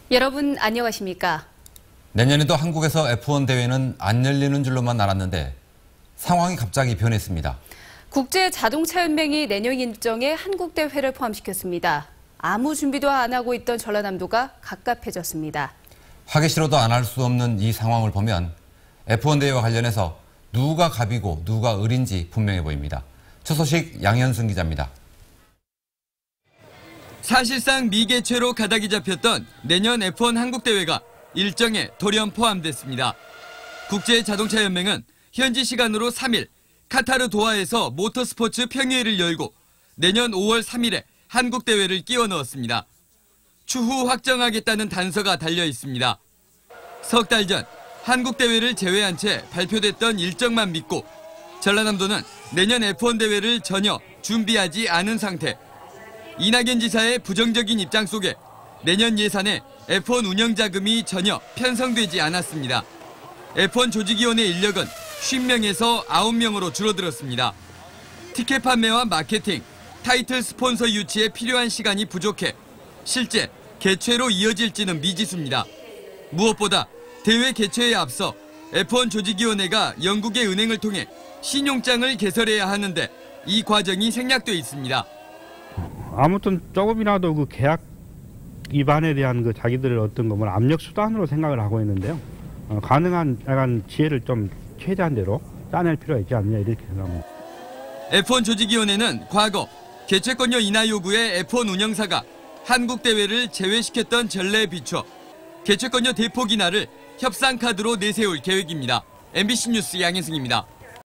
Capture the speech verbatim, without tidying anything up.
여러분 안녕하십니까? 내년에도 한국에서 에프원 대회는 안 열리는 줄로만 알았는데 상황이 갑자기 변했습니다. 국제자동차연맹이 내년 일정에 한국 대회를 포함시켰습니다. 아무 준비도 안 하고 있던 전라남도가 갑갑해졌습니다. 하기 싫어도 안 할 수 없는 이 상황을 보면 에프원 대회와 관련해서 누가 갑이고 누가 을인지 분명해 보입니다. 첫 소식 양현승 기자입니다. 사실상 미개최로 가닥이 잡혔던 내년 에프원 한국 대회가 일정에 돌연 포함됐습니다. 국제자동차연맹은 현지 시간으로 삼 일 카타르 도하에서 모터스포츠 평의회를 열고 내년 오월 삼 일에 한국 대회를 끼워 넣었습니다. 추후 확정하겠다는 단서가 달려 있습니다. 석 달 전 한국 대회를 제외한 채 발표됐던 일정만 믿고 전라남도는 내년 에프원 대회를 전혀 준비하지 않은 상태. 이낙연 지사의 부정적인 입장 속에 내년 예산에 에프원 운영 자금이 전혀 편성되지 않았습니다. 에프원 조직위원회 인력은 쉰 명에서 아홉 명으로 줄어들었습니다. 티켓 판매와 마케팅, 타이틀 스폰서 유치에 필요한 시간이 부족해 실제 개최로 이어질지는 미지수입니다. 무엇보다 대회 개최에 앞서 에프원 조직위원회가 영국의 은행을 통해 신용장을 개설해야 하는데 이 과정이 생략돼 있습니다. 아무튼 조금이라도 그 계약 위반에 대한 그 자기들의 어떤 거 뭐 압력 수단으로 생각을 하고 있는데요. 어, 가능한 약간 지혜를 좀 최대한대로 짜낼 필요가 있지 않느냐 이렇게 생각합니다. 에프원 조직위원회는 과거 개최권료 인하 요구에 에프원 운영사가 한국 대회를 제외시켰던 전례에 비춰 개최권료 대폭 인하를 협상 카드로 내세울 계획입니다. 엠비씨 뉴스 양현승입니다.